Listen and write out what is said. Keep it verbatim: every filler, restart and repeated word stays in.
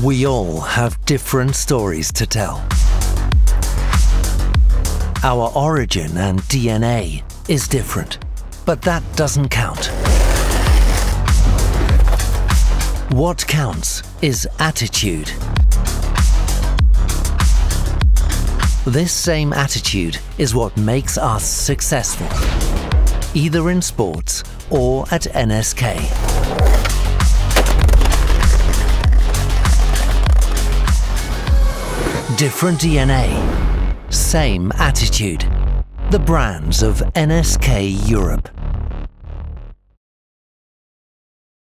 We all have different stories to tell. Our origin and D N A is different, but that doesn't count. What counts is attitude. This same attitude is what makes us successful, either in sports or at N S K. Different D N A, same attitude. The brands of N S K Europe.